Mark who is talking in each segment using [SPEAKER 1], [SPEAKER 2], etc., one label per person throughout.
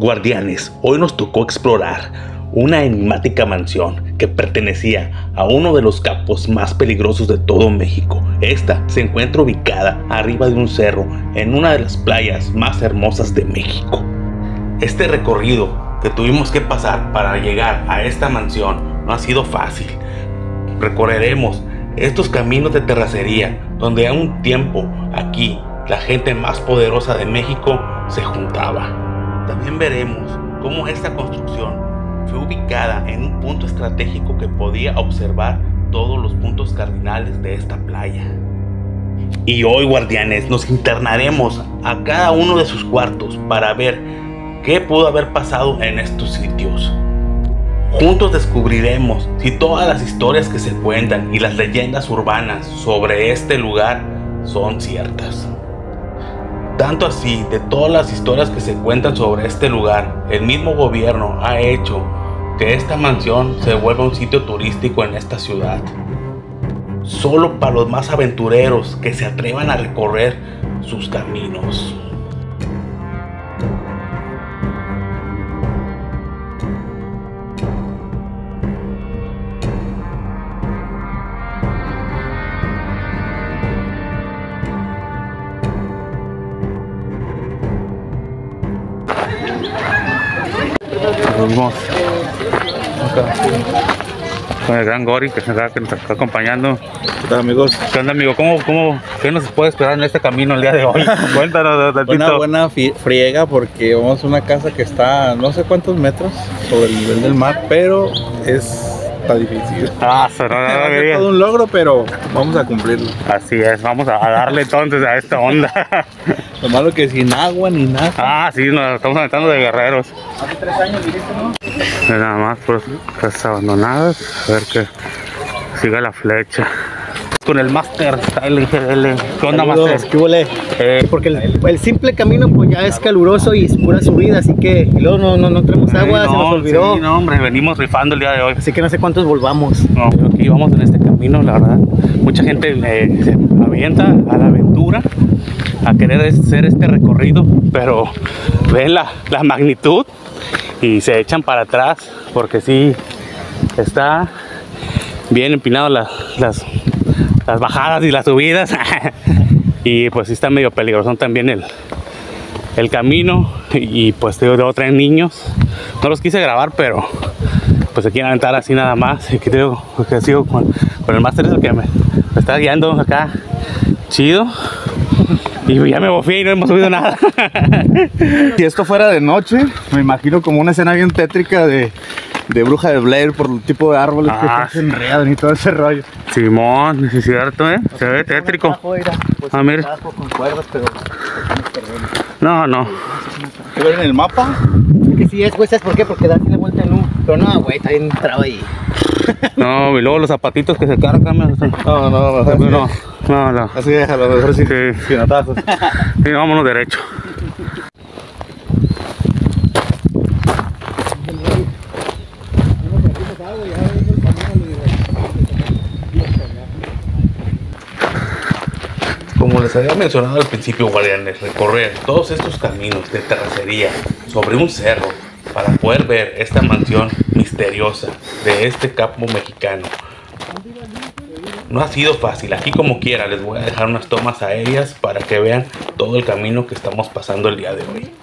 [SPEAKER 1] Guardianes, hoy nos tocó explorar una enigmática mansión que pertenecía a uno de los capos más peligrosos de todo México. Esta se encuentra ubicada arriba de un cerro en una de las playas más hermosas de México. Este recorrido que tuvimos que pasar para llegar a esta mansión no ha sido fácil. Recorreremos estos caminos de terracería donde a un tiempo aquí la gente más poderosa de México se juntaba. También veremos cómo esta construcción fue ubicada en un punto estratégico que podía observar todos los puntos cardinales de esta playa. Y hoy, guardianes, nos internaremos a cada uno de sus cuartos para ver qué pudo haber pasado en estos sitios. Juntos descubriremos si todas las historias que se cuentan y las leyendas urbanas sobre este lugar son ciertas. Tanto así, de todas las historias que se cuentan sobre este lugar, el mismo gobierno ha hecho que esta mansión se vuelva un sitio turístico en esta ciudad. Solo para los más aventureros que se atrevan a recorrer sus caminos.
[SPEAKER 2] Vamos acá con el gran Gori que nos está acompañando.
[SPEAKER 3] ¿Qué tal, amigos?
[SPEAKER 2] ¿Qué onda, amigo? ¿Qué nos puede esperar en este camino el día de hoy? Cuéntanos,
[SPEAKER 3] Una buena friega porque vamos a una casa que está no sé cuántos metros sobre el nivel del mar, pero está difícil.
[SPEAKER 2] Es
[SPEAKER 3] todo un logro, pero vamos a cumplirlo.
[SPEAKER 2] Así es, vamos a darle entonces a esta onda.
[SPEAKER 3] Lo malo que sin agua ni nada.
[SPEAKER 2] Sí, nos estamos aventando de guerreros.
[SPEAKER 3] Hace 3 años viniste, ¿no?
[SPEAKER 2] Nada más por casas abandonadas. A ver que siga la flecha. Con el Master Style GL. ¿Qué onda, Master?
[SPEAKER 4] ¿Qué huele? Porque el simple camino pues ya es caluroso y es pura subida, así que y luego no tenemos agua, se nos olvidó.
[SPEAKER 2] Sí, no, hombre, venimos rifando el día de hoy.
[SPEAKER 4] Así que no sé cuántos volvamos.
[SPEAKER 2] No, aquí vamos en este camino, la verdad. Mucha gente se avienta a la aventura, a querer hacer este recorrido, pero ven la magnitud y se echan para atrás, porque sí, está bien empinado las bajadas y las subidas. Y pues sí está medio peligroso también el camino. Y pues debo traer niños. No los quise grabar, pero pues se quieren aventar así nada más. Y que digo, porque sigo con el Master, es el que me está guiando acá chido. Y ya me bofé y no hemos subido nada.
[SPEAKER 3] Si esto fuera de noche, me imagino como una escena bien tétrica de Bruja de Blair por el tipo de árboles que se enredan y todo ese rollo.
[SPEAKER 2] Simón, es cierto, se ve tétrico. Mira. No.
[SPEAKER 3] ¿Qué ven en el mapa?
[SPEAKER 4] Es que sí es, güey, ¿sabes por qué? Porque da así la vuelta en U. Pero no, güey, está bien traba ahí.
[SPEAKER 2] No, y luego los zapatitos que se cargan. No.
[SPEAKER 3] Así déjalo, mejor sí. Sin atazos.
[SPEAKER 2] Sí, vámonos derecho.
[SPEAKER 1] Como les había mencionado al principio, guardianes, recorrer todos estos caminos de terracería sobre un cerro para poder ver esta mansión misteriosa de este capo mexicano no ha sido fácil. Aquí como quiera les voy a dejar unas tomas aéreas para que vean todo el camino que estamos pasando el día de hoy.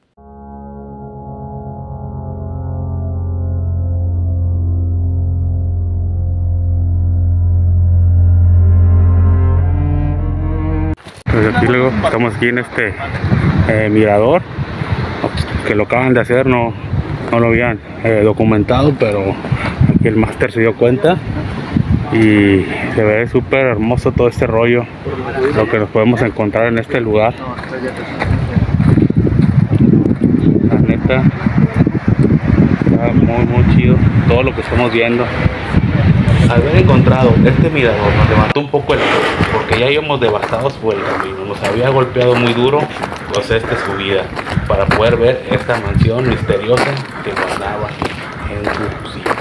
[SPEAKER 2] Pues aquí luego estamos aquí en este mirador que lo acaban de hacer, no lo habían documentado, pero aquí el Master se dio cuenta y se ve súper hermoso todo este rollo, lo que nos podemos encontrar en este lugar. La neta está muy chido todo lo que estamos viendo.
[SPEAKER 1] Al haber encontrado este mirador nos levantó un poco el ánimo, porque ya íbamos devastados por el camino. Nos había golpeado muy duro pues esta subida para poder ver esta mansión misteriosa que guardaba en su sitio.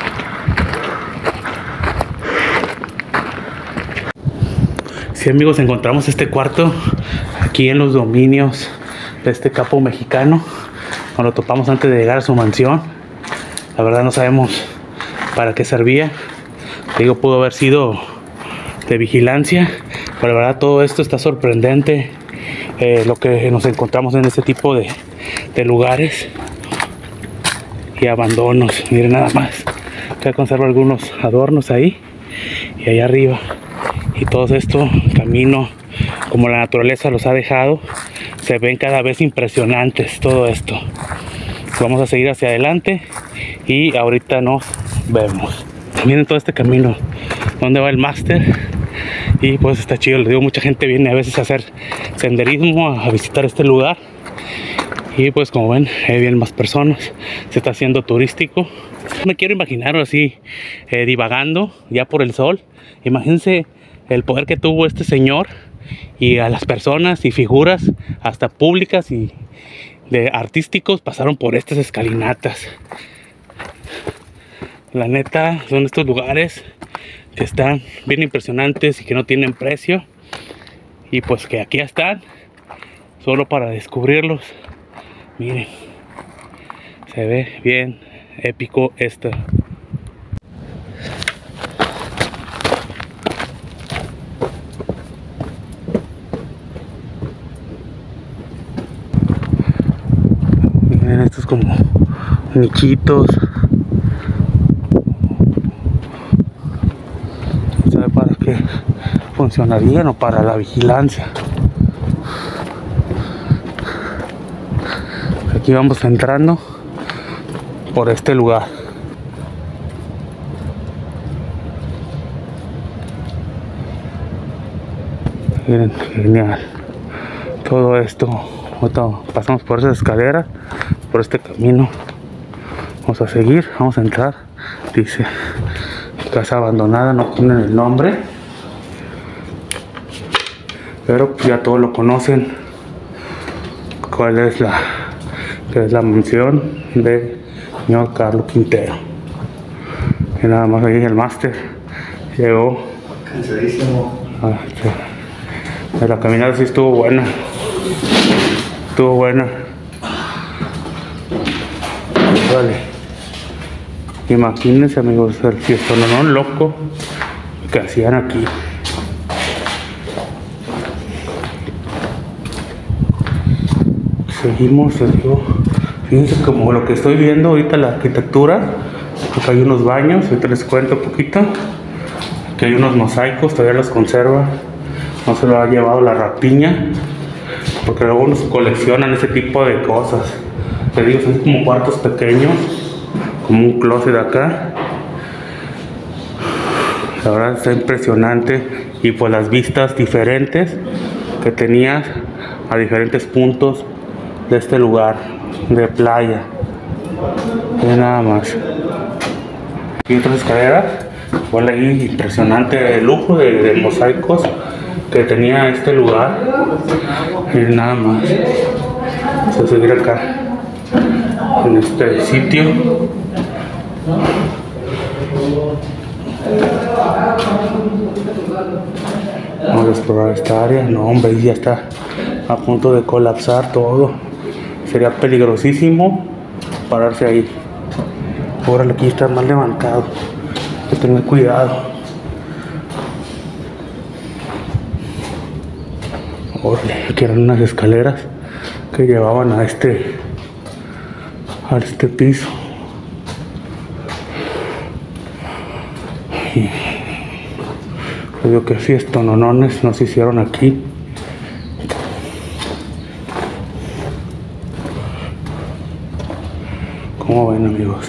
[SPEAKER 1] Sí, amigos, encontramos este cuarto aquí en los dominios de este capo mexicano.
[SPEAKER 2] Nos lo topamos antes de llegar a su mansión. La verdad no sabemos para qué servía. Digo, pudo haber sido de vigilancia, pero la verdad todo esto está sorprendente. Lo que nos encontramos en este tipo de lugares y abandonos. Miren nada más, acá conservo algunos adornos ahí y allá arriba, y todo esto, camino como la naturaleza los ha dejado, se ven cada vez impresionantes todo esto. Vamos a seguir hacia adelante y ahorita nos vemos. Miren todo este camino donde va el máster. Y pues está chido, les digo, mucha gente viene a veces a hacer senderismo, a visitar este lugar. Y pues como ven, vienen más personas, se está haciendo turístico. Me quiero imaginar así, divagando ya por el sol. Imagínense el poder que tuvo este señor, y a las personas y figuras hasta públicas y de artísticos pasaron por estas escalinatas. La neta, son estos lugares que están bien impresionantes y que no tienen precio, y pues que aquí están solo para descubrirlos. Miren, se ve bien épico esto. Miren, estos como nichitos. Para qué funcionarían o para la vigilancia. Aquí vamos entrando por este lugar. Miren, genial todo esto. Ahorita pasamos por esas escaleras, por este camino. Vamos a seguir, vamos a entrar. Dice casa abandonada, no tienen el nombre, pero ya todos lo conocen. ¿Cuál es la mansión del señor Carlos Quintero? Y nada más ahí el máster llegó
[SPEAKER 4] Cansadísimo.
[SPEAKER 2] La caminata sí estuvo buena. Estuvo buena. Vale. Imagínense, amigos, el fiestonón loco que hacían aquí. Seguimos, les digo, fíjense como lo que estoy viendo ahorita, la arquitectura. Acá hay unos baños, ahorita les cuento un poquito. Aquí hay unos mosaicos, todavía los conserva. No se lo ha llevado la rapiña, porque luego nos coleccionan ese tipo de cosas. Les digo, son como cuartos pequeños, como un closet acá. La verdad está impresionante, y pues las vistas diferentes que tenías a diferentes puntos de este lugar de playa. Y nada más. Y otras escaleras, igual ahí impresionante el lujo de mosaicos que tenía este lugar. Y nada más. Vamos a seguir acá en este sitio. Vamos a explorar esta área. No, hombre, ya está a punto de colapsar todo. Sería peligrosísimo pararse ahí. Órale, aquí está más levantado. Hay que tener cuidado. Órale, aquí eran unas escaleras que llevaban a este piso. Y digo que fiestonones nos hicieron aquí. ¿Cómo ven, amigos?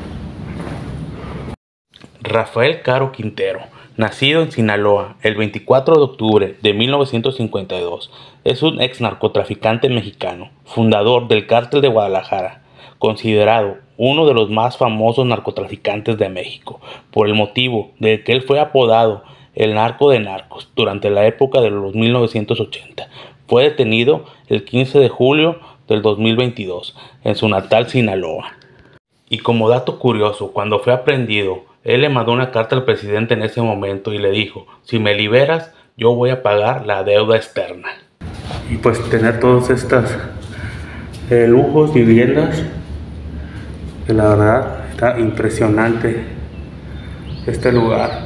[SPEAKER 1] Rafael Caro Quintero, nacido en Sinaloa el 24 de octubre de 1952, es un ex narcotraficante mexicano, fundador del Cártel de Guadalajara, considerado uno de los más famosos narcotraficantes de México, por el motivo de que él fue apodado el narco de narcos durante la época de los 1980. Fue detenido el 15 de julio del 2022 en su natal Sinaloa. Y como dato curioso, cuando fue aprehendido, él le mandó una carta al presidente en ese momento y le dijo: si me liberas, yo voy a pagar la deuda externa.
[SPEAKER 2] Y pues tener todas estas lujos, viviendas, que la verdad está impresionante este lugar.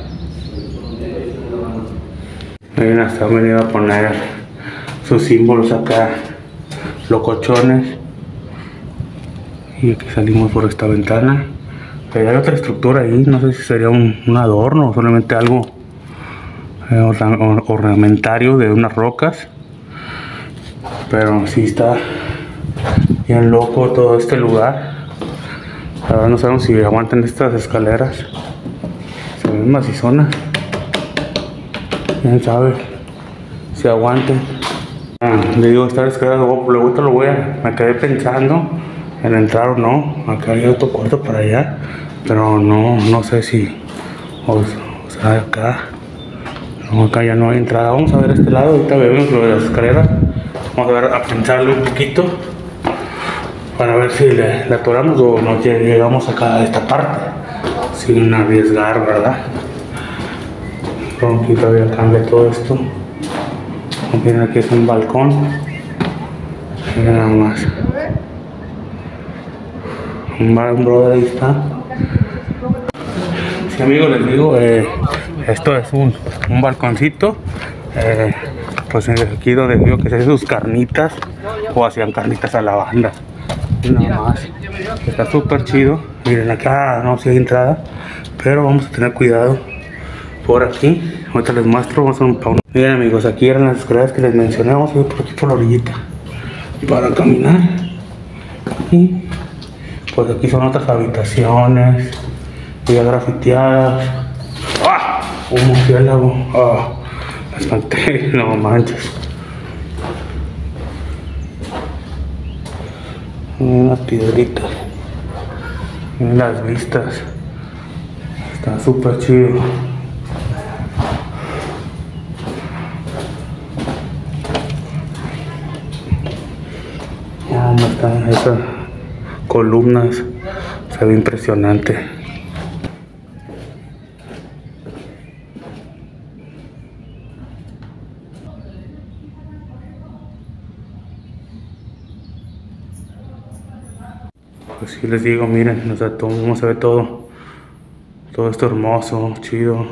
[SPEAKER 2] Miren, hasta han venido a poner sus símbolos acá, locochones. Y aquí salimos por esta ventana. Hay otra estructura ahí, no sé si sería un adorno o solamente algo ornamentario de unas rocas. Pero sí está bien loco todo este lugar. La verdad no sabemos si aguantan estas escaleras. Se ven macizonas. Quién sabe si aguanten. Le digo, esta escalera luego me quedé pensando en entrar o no. Acá hay otro cuarto para allá, pero no sé si o sea, acá no, acá ya no hay entrada. Vamos a ver este lado, ahorita vemos lo de las escaleras. Vamos a ver, a pensarle un poquito para ver si le atoramos o nos llegamos acá a esta parte sin arriesgar, ¿verdad? Aquí todavía cambia todo esto. Miren, aquí es un balcón. Miren nada más. Un brother, ahí está. Sí, amigos, les digo, esto es un balconcito. Pues aquí donde digo que se hacen sus carnitas o hacían carnitas a la banda. Nada más. Está súper chido. Miren, acá no sé si hay entrada, pero vamos a tener cuidado por aquí. Ahorita les muestro. Vamos a un pauno. Miren, amigos, aquí eran las escaleras que les mencioné. Vamos a ir por aquí por la orillita para caminar. Y pues aquí son otras habitaciones ya grafiteadas. ¡Ah! Un murciélago. ¡Ah! Me espanté, no manches. Unas piedritas. Miren las vistas. Está súper chido. ¿Cómo están esas columnas? Se ve impresionante. Pues sí les digo, miren, o sea, vamos a ver todo esto hermoso, chido.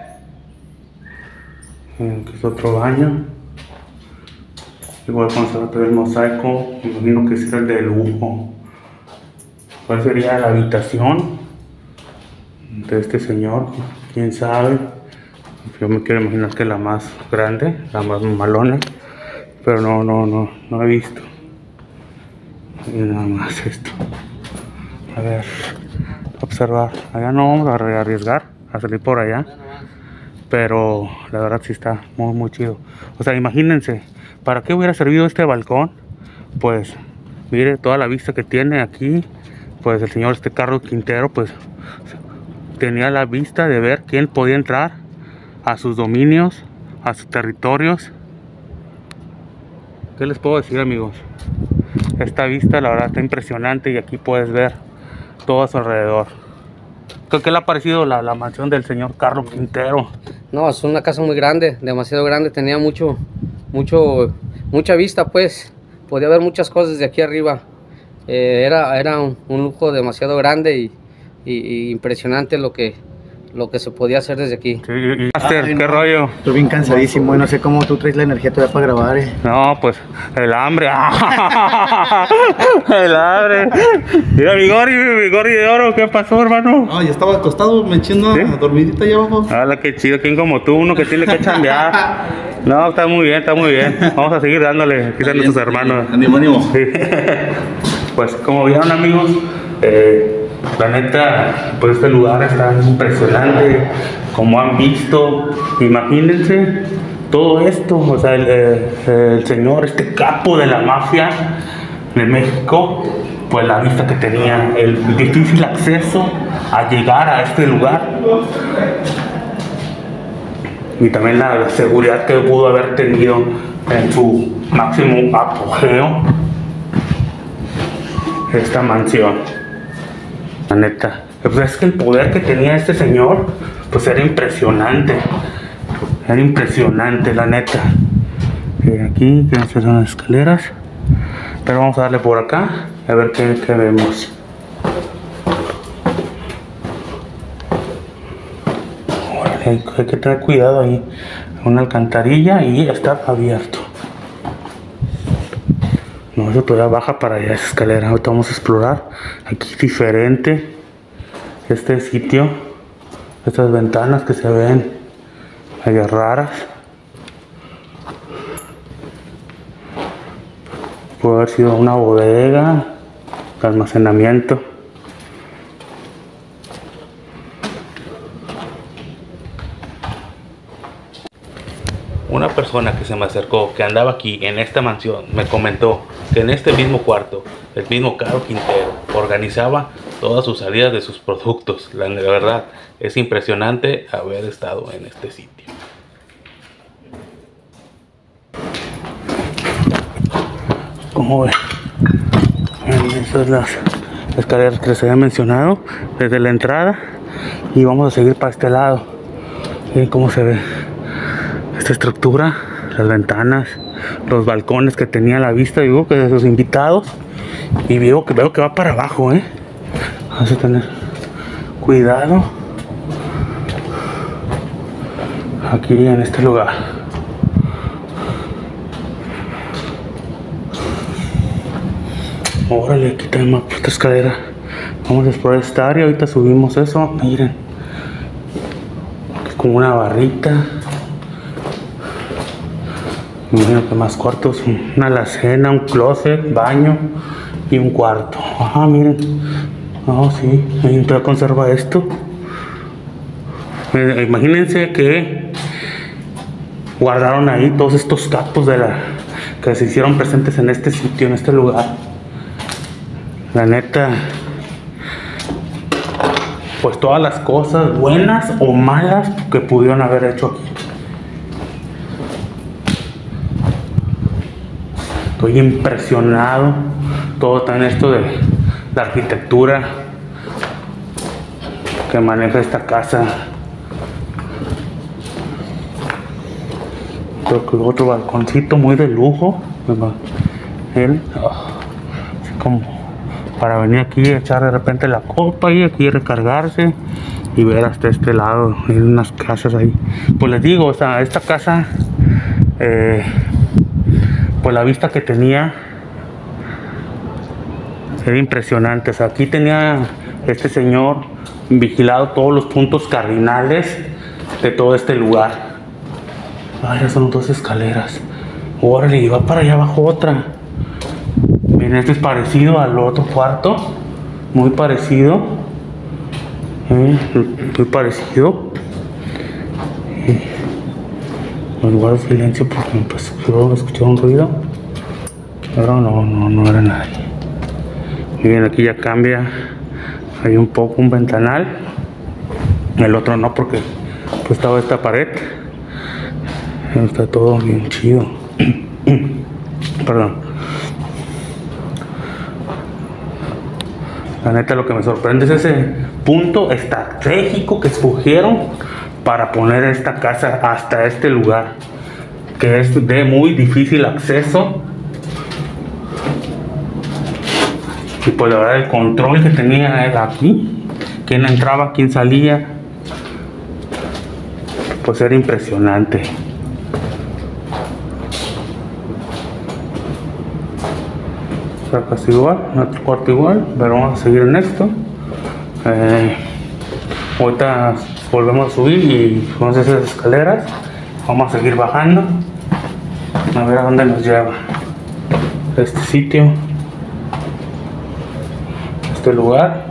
[SPEAKER 2] Aquí es otro baño. Igual vamos a ver el mosaico, me imagino que será el de lujo. ¿Cuál sería la habitación de este señor? Quién sabe. Yo me quiero imaginar que la más grande, la más malona, pero no he visto. Y nada más esto. A ver, observar. Allá no vamos a arriesgar a salir por allá, pero la verdad sí está muy chido. O sea, imagínense, ¿para qué hubiera servido este balcón? Pues mire toda la vista que tiene aquí. Pues el señor Carlos Quintero pues tenía la vista de ver quién podía entrar a sus dominios, a sus territorios. ¿Qué les puedo decir, amigos? Esta vista la verdad está impresionante y aquí puedes ver todo a su alrededor. ¿Qué le ha parecido la mansión del señor Carlos Quintero?
[SPEAKER 5] No, es una casa muy grande, demasiado grande, tenía mucha vista, pues podía ver muchas cosas desde aquí arriba. Era un lujo demasiado grande y impresionante lo que se podía hacer desde aquí.
[SPEAKER 2] Sí, y Master, ¿qué rollo?
[SPEAKER 4] Estoy bien cansadísimo y no sé cómo tú traes la energía todavía para grabar.
[SPEAKER 2] No, pues el hambre. El hambre. Mira, mi Gori de oro, ¿qué pasó, hermano?
[SPEAKER 3] No, ya estaba acostado, me eché una dormidita allá abajo.
[SPEAKER 2] Hala, qué chido, ¿quién como tú? Uno que tiene que chambear. No, está muy bien, está muy bien. Vamos a seguir dándole, aquí están nuestros hermanos.
[SPEAKER 3] Ánimo.
[SPEAKER 2] Sí. Pues como vieron, amigos, la neta, pues este lugar está impresionante. Como han visto, imagínense todo esto. O sea, el señor, capo de la mafia de México, pues la vista que tenía, el difícil acceso a llegar a este lugar y también la seguridad que pudo haber tenido en su máximo apogeo esta mansión. La neta, pues es que el poder que tenía este señor pues era impresionante, la neta. Aquí que son las escaleras Pero vamos a darle por acá a ver qué vemos. Órale, hay que tener cuidado ahí. Una alcantarilla y está abierto. No, eso todavía baja para allá esa escalera. Ahorita vamos a explorar. Aquí diferente este sitio. Estas ventanas que se ven medio raras. Puede haber sido una bodega de almacenamiento.
[SPEAKER 1] Una persona que se me acercó, que andaba aquí en esta mansión, me comentó que en este mismo cuarto, el mismo Caro Quintero organizaba todas sus salidas de sus productos. La verdad, es impresionante haber estado en este sitio.
[SPEAKER 2] Como ven, esas son las escaleras que les había mencionado desde la entrada, y vamos a seguir para este lado. Miren cómo se ve esta estructura, las ventanas, los balcones que tenía a la vista, digo, que de sus invitados, y veo que va para abajo, vamos a tener cuidado aquí en este lugar. Órale, aquí tenemos esta escalera. Vamos a explorar esta área. Ahorita subimos eso. Miren, aquí como una barrita. Miren que más cuartos. Una alacena, un closet, baño y un cuarto. Ajá, miren. Oh, sí, ahí todavía conserva esto. Imagínense que guardaron ahí todos estos capos que se hicieron presentes en este sitio, en este lugar. La neta, pues todas las cosas buenas o malas que pudieron haber hecho aquí. Estoy impresionado. Todo está en esto de la arquitectura que maneja esta casa. Creo que otro balconcito muy de lujo. Así como para venir aquí a echar de repente la copa y aquí recargarse y ver hasta este lado. Hay unas casas ahí. Pues les digo, esta casa, pues la vista que tenía era impresionante. O sea, aquí tenía este señor vigilado todos los puntos cardinales de todo este lugar. Ay, ya son dos escaleras. Órale, y va para allá abajo otra. Miren, este es parecido al otro cuarto. Muy parecido. Muy parecido. Me guardo silencio porque pues yo escuché un ruido. Pero no era nadie. Miren, aquí ya cambia. Hay un poco un ventanal. El otro no, porque pues estaba esta pared. Está todo bien chido. Perdón. La neta, lo que me sorprende es ese punto estratégico que escogieron para poner esta casa hasta este lugar, que es de muy difícil acceso. Y pues la verdad, el control que tenía era aquí, quién entraba, quién salía, pues era impresionante. Casi igual, otro cuarto igual, pero vamos a seguir en esto. Ahorita volvemos a subir y con esas escaleras vamos a seguir bajando a ver a dónde nos lleva este sitio, este lugar.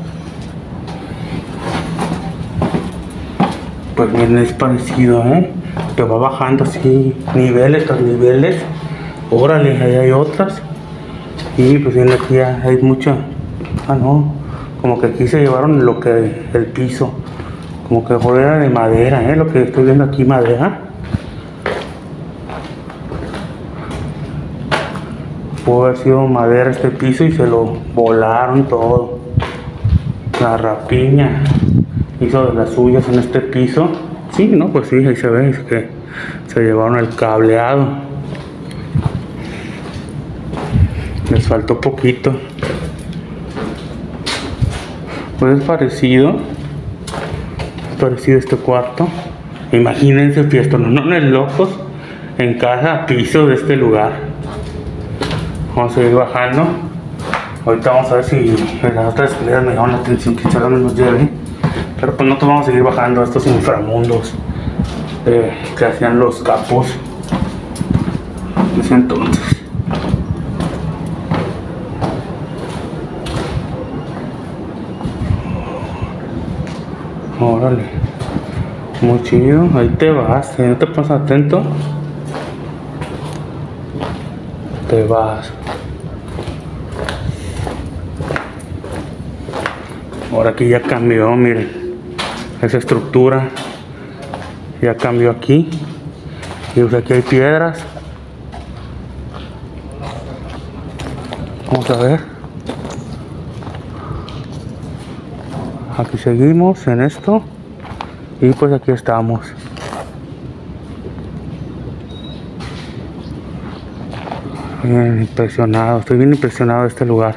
[SPEAKER 2] Pues bien, es parecido, que va bajando así niveles tras niveles. Órale, ahí hay otras. Y pues bien, aquí ya hay mucha. Como que aquí se llevaron el piso, como que era de madera, lo que estoy viendo aquí, madera. Puede haber sido madera este piso y se lo volaron todo. La rapiña hizo de las suyas en este piso. Sí, no, pues sí, ahí se ve, es que se llevaron el cableado. Les faltó poquito. Pues es parecido este cuarto. Imagínense fiestonones locos en cada piso de este lugar. Vamos a ir bajando. Ahorita vamos a ver si las otras escaleras me llaman la atención, que solo nos lleven. Pero pues nosotros vamos a seguir bajando a estos inframundos que hacían los capos en ese entonces. Órale, muy chido. Ahí te vas, no te pones atento, te vas. Ahora aquí ya cambió, miren, esa estructura ya cambió aquí. Y pues aquí hay piedras. Vamos a ver. Aquí seguimos en esto. Y pues aquí estamos. Bien impresionado, estoy bien impresionado de este lugar.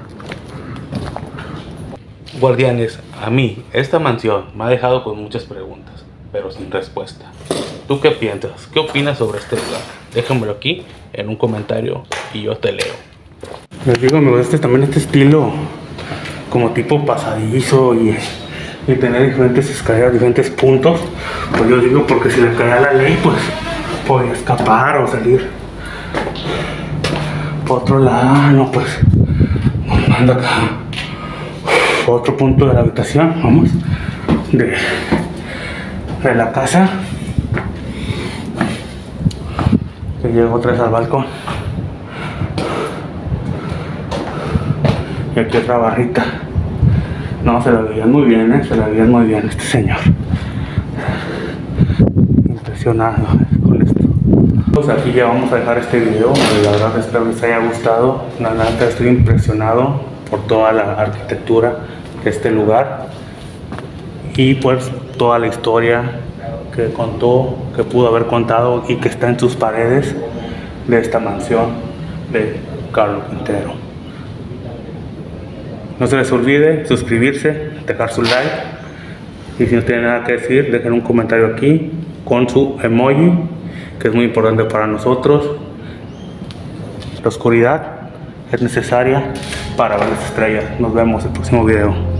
[SPEAKER 1] Guardianes, a mí esta mansión me ha dejado con muchas preguntas, pero sin respuesta. ¿Tú qué piensas? ¿Qué opinas sobre este lugar? Déjamelo aquí en un comentario y yo te leo.
[SPEAKER 2] Les digo, me gusta también este estilo como tipo pasadizo y tener diferentes escaleras, diferentes puntos. Pues yo digo, porque si le caía la ley, pues podía escapar o salir por otro lado. No, pues nos manda acá otro punto de la habitación, vamos, de la casa, que llego otra vez al balcón. Y aquí otra barrita. No, se la veían muy bien, se la veían muy bien este señor. Impresionado con esto. Pues aquí ya vamos a dejar este video. La verdad espero que les haya gustado. La verdad estoy impresionado por toda la arquitectura de este lugar y pues toda la historia que contó, que pudo haber contado y que está en sus paredes de esta mansión de Carlos Quintero. No se les olvide suscribirse, dejar su like y si no tienen nada que decir, dejen un comentario aquí con su emoji, que es muy importante para nosotros. La oscuridad es necesaria para ver las estrellas. Nos vemos en el próximo video.